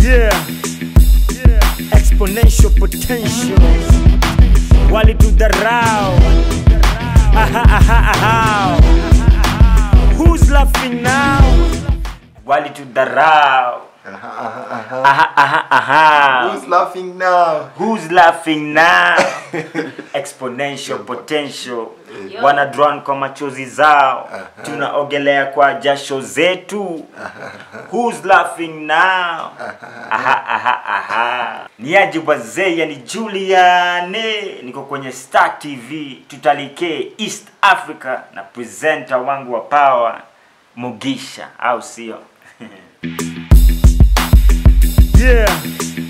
Yeah, exponential potential. Wali to the row. Aha, aha, aha. Who's laughing now? Wali to the row. Aha, aha, aha. Who's laughing now? Who's laughing now? Exponential potential. Wana drown kwa machozi zao. Tunaogelea kwa jasho zetu. Who's laughing now? Aha, aha, aha. Niaje wazee, yani Juliane. Niko kwenye Star TV. Tutalike East Africa. Na presenter wangu wa power Mugisha, au sio? Yeah.